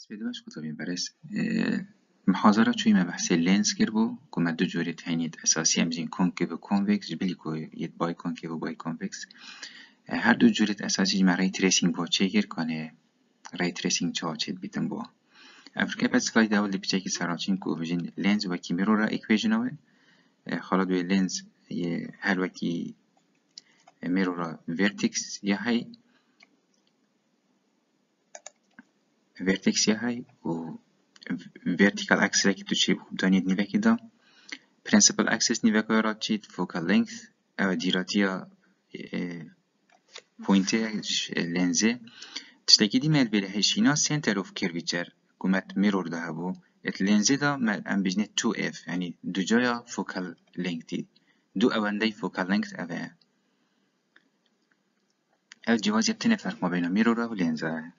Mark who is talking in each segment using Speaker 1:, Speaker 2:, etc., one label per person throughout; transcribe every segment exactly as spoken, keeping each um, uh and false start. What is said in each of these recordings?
Speaker 1: سپێدباش قوتابیم بەڕێز محاضرە چوویمە بەحسێ لێنس کردبوو کومە دوو جۆرێت هەینێت ئەساسی ئەم بژین کۆنکێڤ و کۆنڤێکس بلی کو یەت بای کۆنکێڤ و بای کۆنڤێکس هەردوو جۆرێت ئەساسی ژمە ڕێی ترێسینگ بۆ چێکرد کۆنێ ڕێی ترێسینگ چاوە چێت بیتن بووە ئەفریکا بەد سلای داوە لە پیچێکی سەراچین کو بژین لێنز وەکی میرۆرە ئیکوێژنەوە خەڵە دوێ لێنز هەر وەکی میرۆرە ڤێرتێکس یا هەی vertex هاي و vertical axis راكي توشي بخبدانية نيفاكي دا principal axis نيفاكو راتشيت focal length او ديراتيا بوينتي لينزي تشتاكي دي مال بيلي هيشينا center of curvature كومات ميرور دا هبو ات لينزي دا مال ام بجنة تو اف يعني دو جايا focal length دو اواندي focal length اوه او جواز يبتني فرق ما بين ميرور و لينزا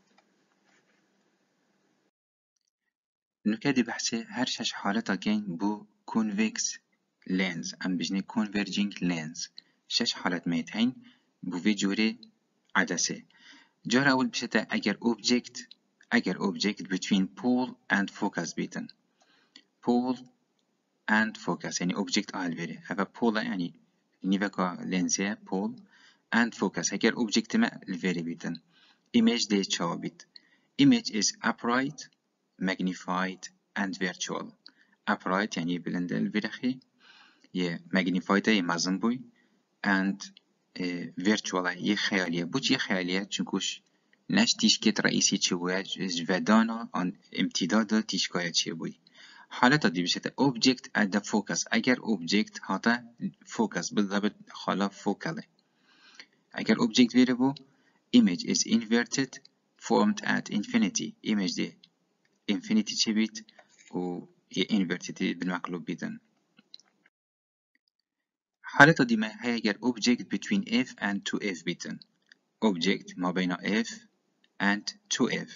Speaker 1: نكادي بحثي هر شش حالتا كاين بو كونفكس لينز ام بجني كونفرجينج لينز شش حالات ميت هين بو في جوري عدسة جارة اول بشتا اگر object اگر object between pole and focus بيتن pole and focus يعني object اهل بيري هذا pole يعني نيفاكا لينزية pole and focus اگر object ما الفيري بيتن image دي تشاو بيت image is upright magnified and virtual upright يعني بلند الفيرخي يه magnified يه مازن بوي and uh, virtual يه خيالية بوش يه خيالية چونكوش ناش تيشكت رئيسي چوية جودانا عن امتداد تيشكاية چي بوي حالتا دي بشتا object at the focus اگر object هاتا focus بالضبط خالا focal اگر object بيره بو image is inverted formed at infinity image دي infinity چه بيت و هي inverted بالمقلوب بيتن حالة ديما هي اگر object between f and two f بيتن object ما بين f and two f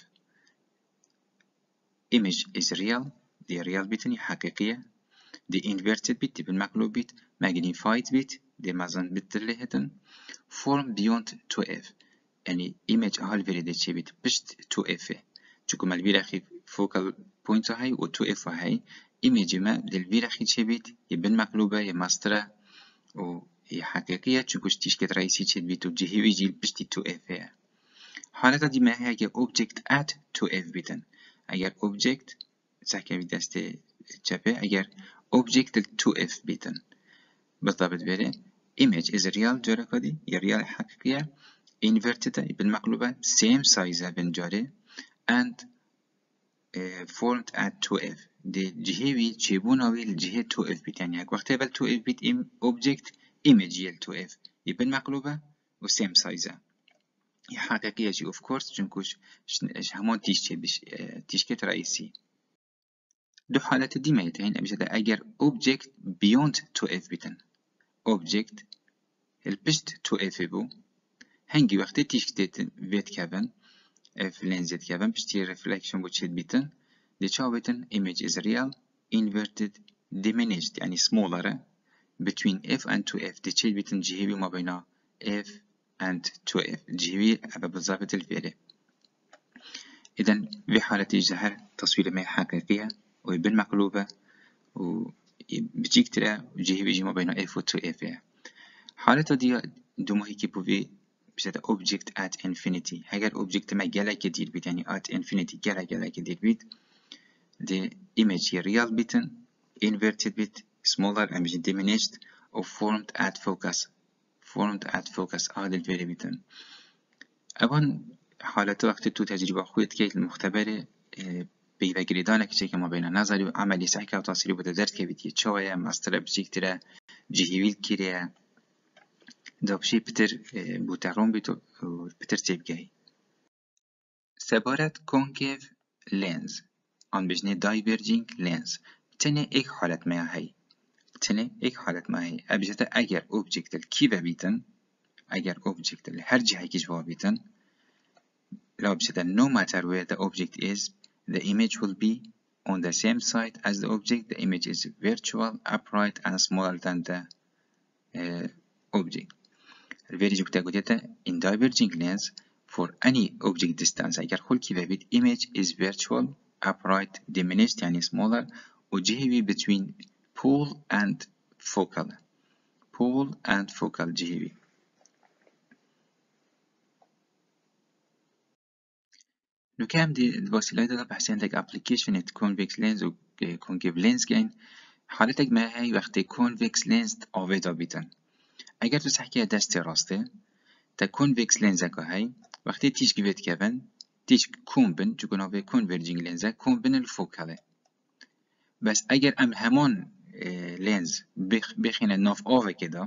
Speaker 1: image is real دي real بيتن حقيقية دي inverted بيت دي بالمقلوب بيت magnified بيت دي مازن بيت اللي هتن form beyond two f يعني image اهال فيري دي چه بيت بشت two f چونكو مال اخي focal point هاي و two f هاي image ما للفير اخي چه بيت يبن مقلوبة يماسترة و هي حقيقية چونكوش تيشكت رئيسي چه بيت و جهي ويجي بشتي two f هاي حالتا دي ما هي اگر object at two f بيتن اگر object سحكي بي دستي چپه اگر object two f بيتن بالضبط بيري image is real جاركا دي يا real حقيقية inverted بالمقلوبة same size بنجاري and uh, formed at two f دي جهوي تشيبوناوي الجهة two f بيت يعني هك وقت يبل two f بيت im object image يل two f يبن مقلوبة و same size هي حقيقية جي of course جنكوش همون تيشكي بش تيشكت رئيسي دو حالات دي ما يتهين أبجد أجر object beyond two f بيتن object البشت two f بو هنجي وقت تيشكتت فيت كابن في لينزت كابن بشتي ريفلكشن بوشيت بيتن دي چاو بيتن image is real inverted diminished يعني smaller between f and two f دي چيت بيتن جهوي ما بين f and two f جهوي أبا بالضبط الفيري إذن في حالة الجهر تصوير ما حقيقية وبالمقلوبة و بتجيك ترى جهوي يجي ما بين f و two f حالة دي دومو هيكي بوفي بشتى object at infinity هاگر object ما جلا كدير بيت يعني at infinity جلا جلا كدير بيت the image real بيتن inverted بيت smaller and diminished or formed at focus formed at focus هذا الفيري بيتن أبان حالة وقت تو تجربة خويت كيت المختبر بيفجردانك شيء ما بين نظري وعملي سحكة وتصيري بتدرس كبيتي شوية ماستر بشيك ترى جهويل كريه دابشي بتر بوتارون بيتو بتر تيبجاي سبارت كونكيف لينز عن بجني دايفرجينج لينز تنه ايك حالت ما هي تنه ايك حالت ما هي ابجتا اگر اوبجكت الكيفا بيتن اگر اوبجكت هر جهه كي جوا بيتن لو بجتا no matter where the object is the image will be on the same side as the object the image is virtual upright and smaller than the uh, object الفيري جبتا قديتا in diverging lens for any object distance اگر خلقی ببید image is virtual upright diminished يعني smaller وجهوي between pole and focal pole and focal جهوي. لو كان دي الوسيلة ده بحسين لك application convex lens و concave lens كاين حالتك ما هاي وقت convex lens آویدا بیتن اگر تو تحكيها دستي راسته تا convex lens که هاي وقتی تیش گوید کبن تیش کومبن چون آوه converging lens کومبن الفوکاله بس اگر ام همان لنز بخ بخینه ناف آوه کدا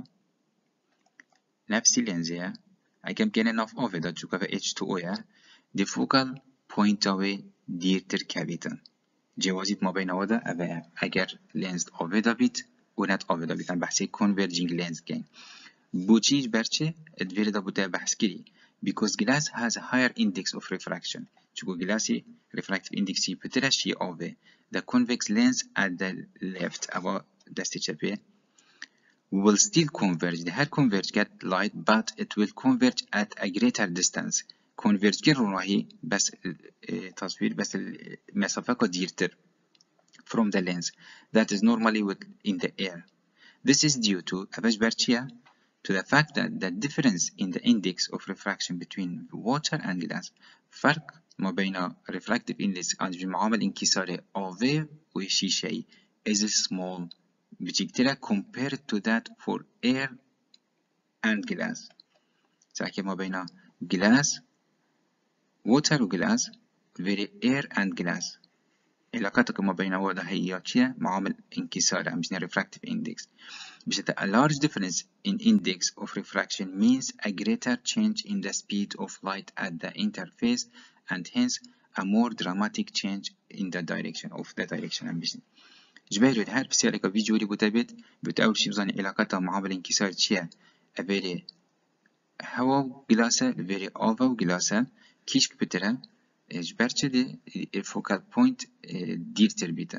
Speaker 1: نفسی لنزه اگر بگنه ناف آوه دا چون که اچ تو او یا دی فوکال پوینت آوه دیرتر کبیتن جوازیت ما بین آوه دا اوه اگر لنز آوه دا بیت و نت آوه دا بیتن بحثی converging lens گین بوچیج برچه ادویر دا بوده بحث کری because glass has a higher index of refraction چون گلاسی refractive index بترشی آوه the convex lens at the left أو دستی چپه will still converge ده هر converge get light but it will converge at a greater distance converge كر راهي بس تصوير بس المسافة كديرتر from the lens that is normally in the air. This is due to أبش برشيا to the fact that the difference in the index of refraction between water and glass فرق ما بين refractive index عند معامل انكسار آوه وشيشة is small بجيكترا compared to that for air and glass ساكي ما بين glass water و glass very air and glass علاقاتك ما بين وضع هي معامل انكسار عم refractive index بشتى a large difference in index of refraction means a greater change in the speed of light at the interface and hence a more dramatic change in the direction of the direction عم بيشن جبالو الهار بس يالك فيديو اللي بتابت بتأول شي بزاني علاقاتها معامل انكسار تشيا أبالي هوا وجلاسة أبالي آفا وجلاسة كيشك بترا جبرتش دي الفوكال بوينت دير تربيتا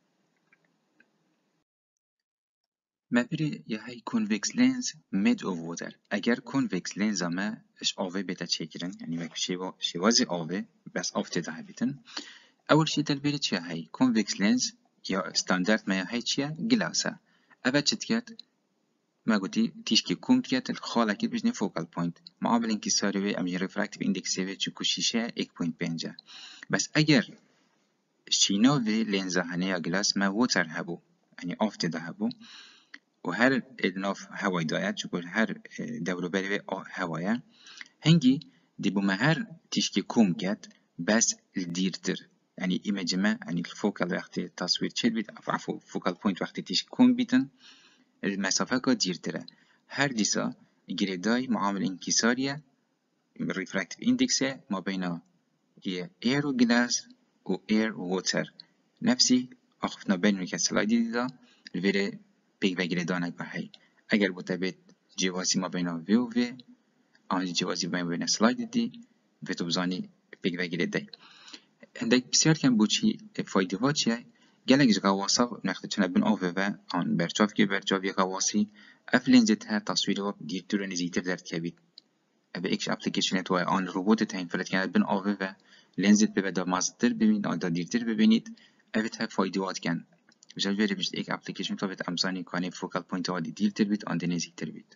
Speaker 1: ما بري يهي convex lens made of water اگر convex lens ما اش آوه بيتا تشكرن يعني ما شيوا شيوازي آوه بس آفت ده بيتن اول شي دل بري چه هي convex lens يا ستاندرد ما هي چيا جلاسة اول چتكت ما قلتي تيشكي كوم كيت الخالة كي بجني focal point معامل انكساري وي امي refractive index وي چكو شيشة اك بوينت بينجا بس اگر شينو في لينزا هنيا جلاس ما ووتر هبو يعني آفت ده هبو وهر الناف هواي دايت شكل هر دورو بري هوايا هنجي دي بمهر تشكي كوم كات بس الديرتر يعني ايماج ما يعني الفوكال وقت التصوير تشيل بيت عفوا فوكال بوينت وقت تشكي كوم بيتن المسافة كا ديرتر هر ديسا جريداي معامل انكسارية refractive index ما بين هي air و glass و air و water نفسي أخفنا بين السلايد دا الفيري بيك بگیره دانک به هی اگر بوده جوازی ما بین وی و وی آن جوازی ما بین سلاید دی و تو بزانی بيك بگیره دی هندک بسیار کم بوچی فایده ها چیه گلک جگه واسا نخته چنه بین آوه و آن برچاف که برچاف یک واسی اف لنزت ها تصویر و دیتر نزیتر درد کبید ابا ایکش اپلیکیشن توی آن روبوت تا این فلت کنه بین آوه و لنزت ببدا مازتر ببینید آن دا دیرتر ببینید اوت ها فایده هات کن بجای بری بجد ایک اپلیکیشن تا بید امزانی کانی فوکال پوینت ها دی دیل تر بید آن دی نزیک تر بید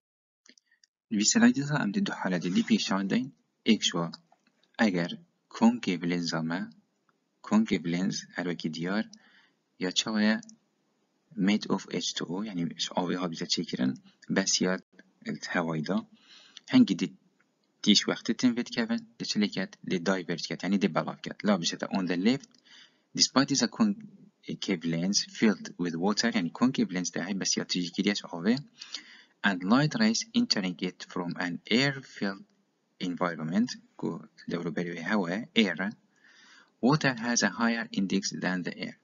Speaker 1: وی سلایدی ها ام دی دو حالت دی پیشان دین ایک شوا اگر کنکیو لنز ما کنکیو لنز هر وکی دیار یا چوه made of اچ تو او یعنی آوی ها بیزا چکرن بس یاد الهوای دا هنگی دی تیش وقت تنفید کبن دی چلیکت دی دایورج کت یعنی دی بلاف کت لا بشتا on the left despite is a concave lens filled with water يعني concave lens ده هي بس ياتيجي كرياش آوه and light rays entering it from an air filled environment كو دورو بريوه هوا air water has a higher index than the air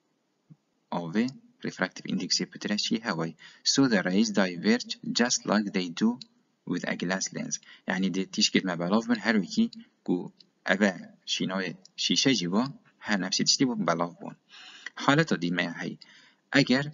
Speaker 1: آوه refractive index بترشي هواي so the rays diverge just like they do with a glass lens يعني دي تشكل ما بلاف من هروكي كو أبا شيناوي شيشة جوا ها نفسي تشتي بلاف بون حالتا دي ما هي اگر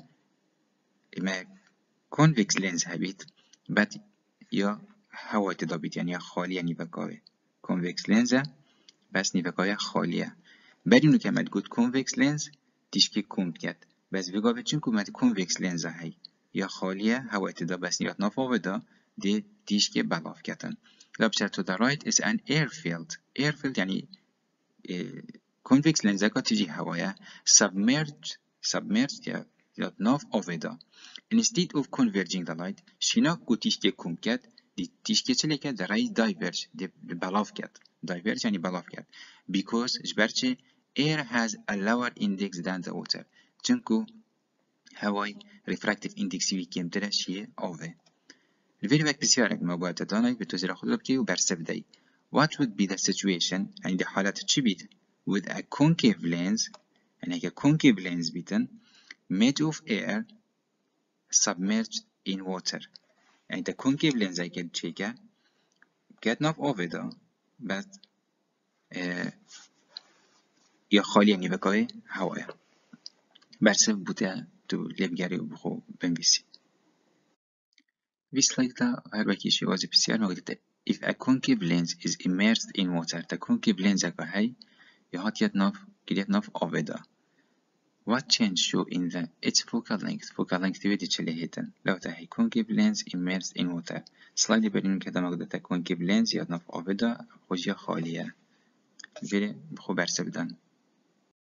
Speaker 1: ما convex lens هبيت بات يا هوا تدابيت يعني خالي يعني بقاوي convex lens بس نيفكايا خالية برينو كمد قد convex lens تشكي كوم كات بس بقى بتشنكو مد convex lens هاي يا خالية هوا تدا بس نيات نافو بدا دي تشكي بلاف كاتن لابشر to the right is an airfield airfield يعني اه convex lens كا تجي هوايا submerged submerged يا يات ناف أوفيدا instead of converging the light شينا كو تشكي كوم كات دي تشكي تلك the rays diverge دي بلاف كات diverge يعني بلاف كات because جبرتش air has a lower index than the water تنكو هواي refractive index وي كم ترى شيء أوفي الفيديو بك بسيارك موضوع تداني بتوزير خلوبتي وبرسب داي what would be the situation يعني دي حالات تشبيت with a concave lens يعني هيك concave lens بيتن made of air submerged in water يعني the concave lens هيك تشيكا كات ناف أوفيدا بس اه يا خالي يعني بقاي هوايا برسب بوتا تو لبگری بخو بنویسی وی سلاید دا هر وکیشی وازی بسیار مقدده if a concave lens is immersed in water the concave lens اگه هی یا هات ید ناف گریت ناف آویدا what change show in the its focal length focal length تیویدی چلی هیتن لو تا هی concave lens immersed in water سلاید بریم که دا مقدده concave lens ید ناف آویدا خوشی خالیه ویره بخو برسه بدن